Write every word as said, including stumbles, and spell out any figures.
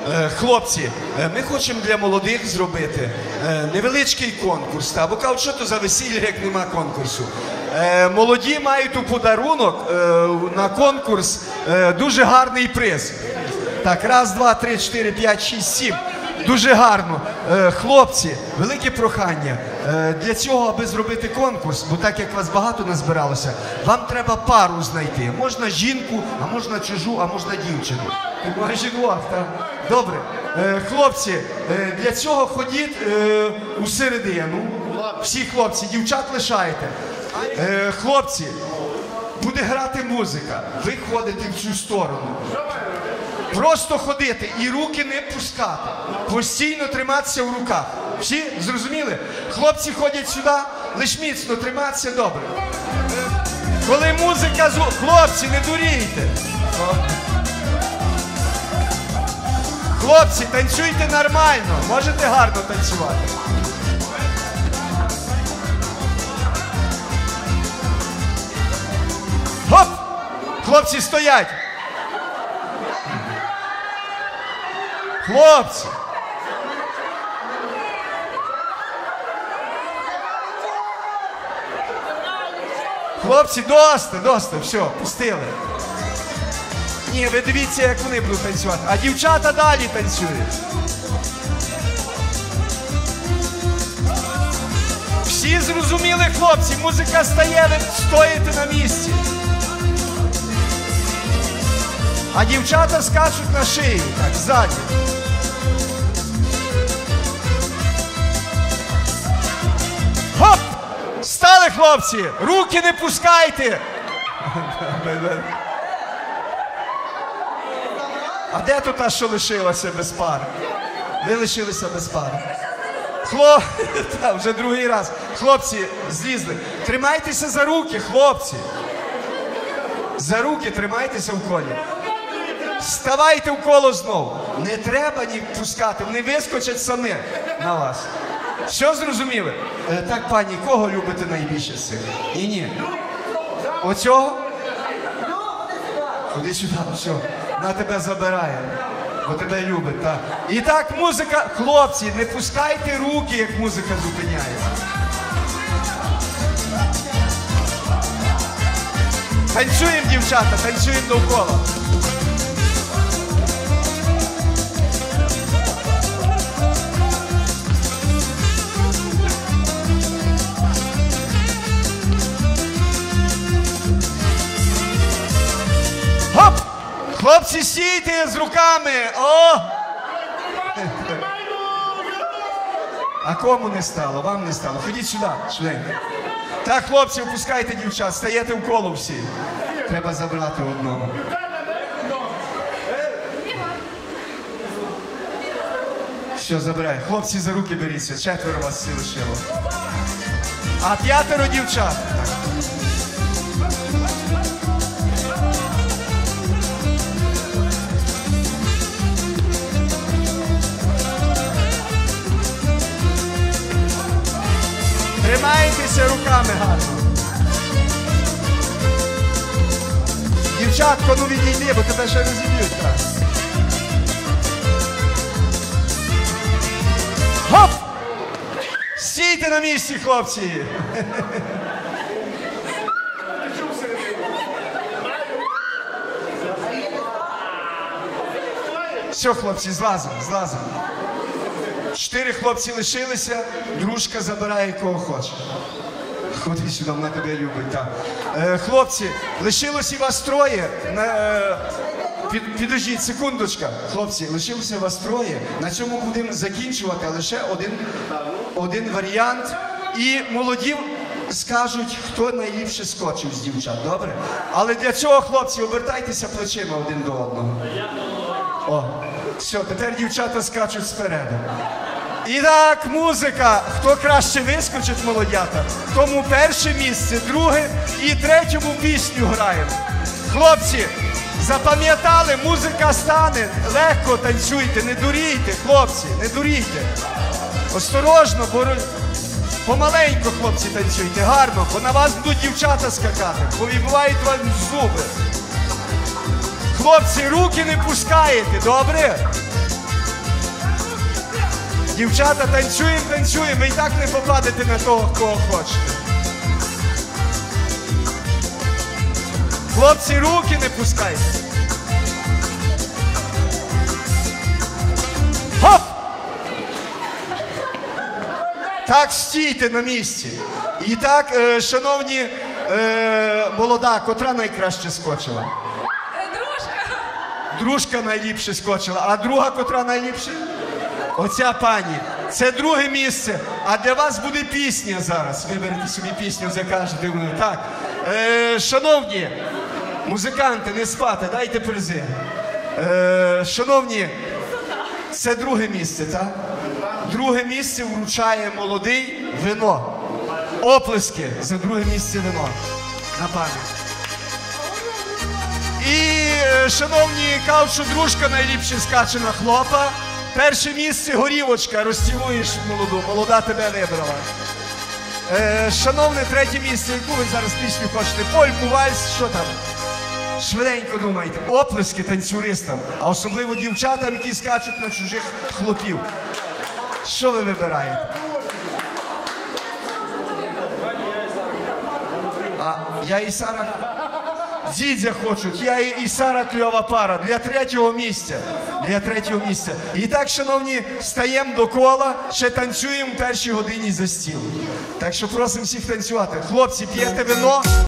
Хлопці, ми хочемо для молодих зробити невеличкий конкурс. Та, бо кажуть, що то за весілля, як нема конкурсу. Молоді мають у подарунок на конкурс дуже гарний приз. Так, раз, два, три, чотири, п'ять, шість, сім. Дуже гарно. Хлопці, велике прохання. Для цього, аби зробити конкурс, бо так як вас багато назбиралося, вам треба пару знайти. Можна жінку, а можна чужу, а можна дівчину. Жінок, так? Добре. Хлопці, для цього ходіть у середину. Всі хлопці, дівчат лишайте. Хлопці, буде грати музика. Ви ходите в цю сторону. Просто ходити і руки не пускати. Постійно триматися в руках. Всі зрозуміли? Хлопці ходять сюди, лиш міцно триматися, добре. Коли музика зву... Хлопці, не дурійте. Хлопці, танцюйте нормально. Можете гарно танцювати. Хоп! Хлопці, стоять! Хлопці! Хлопці, досить, досить, все, пустили. Ні, ви дивіться, як вони будуть танцювати. А дівчата далі танцюють. Всі зрозуміли, хлопці, музика стає, ви стоїте на місці. А дівчата скачуть на шиї, так, ззаді. Хоп! Стали, хлопці! Руки не пускайте! А де тут та, що лишилася без пари? Ви лишилися без пари. Хлоп... Та, вже другий раз. Хлопці, злізли. Тримайтеся за руки, хлопці. За руки тримайтеся в колі. Ставайте в коло знову. Не треба ні пускати, вони вискочать самі на вас. Що зрозуміли? Е, так, пані, кого любите найбільше з цих? Ні-ні. Оцього? Ходи сюди, все. На тебе забирає. Бо тебе любить, так. І так, музика. Хлопці, не пускайте руки, як музика зупиняє. Танцюємо, дівчата, танцюємо довкола. Хоп! Хлопці, стійте з руками! О! А кому не стало? Вам не стало. Ходіть сюди, швиденько. Так, хлопці, опускайте дівчат, стаєте в коло всі. Треба забрати одного. Що, забирай. Хлопці, за руки беріться, четверо вас всі лишило. А п'ятеро дівчат. Тримайтеся руками гарно. Дівчатко, ну відійди, бо тебе ще не зіб'ють. Хоп! Стійте на місці, хлопці! Все, хлопці, злазимо, злазимо. Чотири хлопці лишилися, дружка забирає кого хоче. Ходи сюди, вона тебе любить, так. Е, хлопці, лишилося вас троє. Е, під, підождіть, секундочка. Хлопці, лишилося вас троє. На цьому будемо закінчувати, а лише один, один варіант. І молоді скажуть, хто найліпше скочив з дівчат, добре? Але для цього, хлопці, обертайтеся плечима один до одного. О, все, тепер дівчата скачуть спереду. І так, музика. Хто краще вискочить, молодята, тому перше місце, друге і третьому пісню граємо. Хлопці, запам'ятали, музика стане, легко танцюйте, не дурійте, хлопці, не дурійте. Осторожно, бо помаленько, хлопці, танцюйте, гарно, бо на вас будуть дівчата скакати, повибивають вам зуби. Хлопці, руки не пускаєте, добре? Дівчата, танцюємо, танцюємо, ви і так не попадете на того, кого хочете. Хлопці, руки не пускайте. Хоп! Так, стійте на місці. І так, е, шановні, е, молода, котра найкраще скочила? Дружка. Дружка найліпше скочила, а друга котра найліпше? Оця пані. Це друге місце. А для вас буде пісня зараз. Виберете собі пісню, закажете мене. Так. Е, шановні музиканти, не спати, дайте призи. Е, шановні, це друге місце, так? Друге місце вручає молодий вино. Оплески за друге місце вино. На пам'ять. І, е, шановні, кажуть, що дружка найліпше скаче на хлопа. Перше місце горівочка, розцілуєш молоду, молода тебе вибрала. Е, шановне, третє місце, яку ви зараз пісню хочете? Польку, вальс, що там? Швиденько думайте. Оплески танцюристам, а особливо дівчатам, які скачуть на чужих хлопів. Що ви вибираєте? А я і Сара... Дідзя хочуть, я і Сара кльова пара для третього місця. Для третього місця. І так, шановні, стаємо до кола, ще танцюємо в першій годині за стіл. Так що просимо всіх танцювати. Хлопці, п'єте вино.